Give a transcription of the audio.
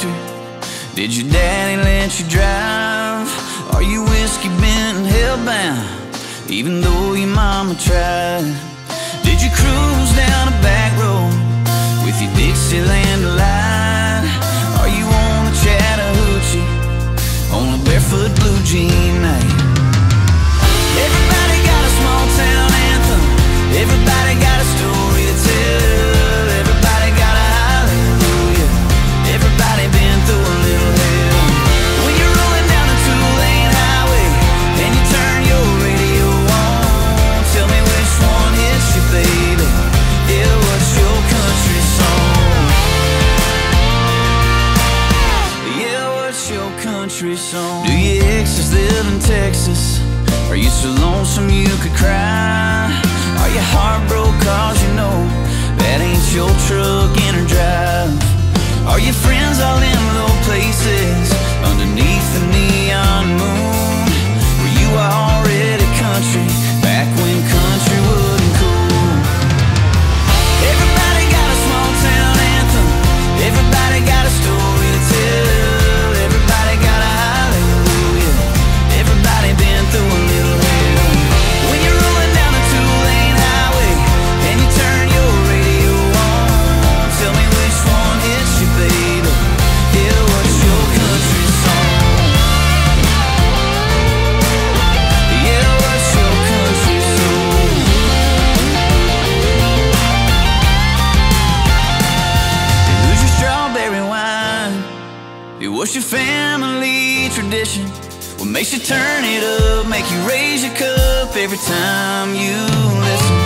victor? Did your daddy let you drive? Are you whiskey bent and hellbound, even though your mama tried? Did you cruise down a back road with your Dixieland delight? Are you on the Chattahoochee on a barefoot blue jean night? Everybody got a small town anthem, everybody got a story to tell, everybody got a hallelujah, everybody been through a little hell. When you're rolling down a two-lane highway and you turn your radio on, tell me which one hits you, baby. Yeah, what's your country song? Yeah, what's your country song? Do your exes live in Texas? Are you so lonesome you could cry? Are you heartbroken cause you know that ain't your truck in or drive? Are your friends all in low places underneath the neon moon? Were you already country back when country wasn't cool? Everybody got a small town anthem, everybody got a story to tell, everybody got a hallelujah, everybody been through a little hell. When you're rolling down a two-lane highway and you turn your radio on, tell me which one hits you, baby. Yeah, what's your country song? Yeah, what's your country song? And who's your strawberry wine? What's your family tradition? What makes you turn it up, make you raise your cup every time you listen?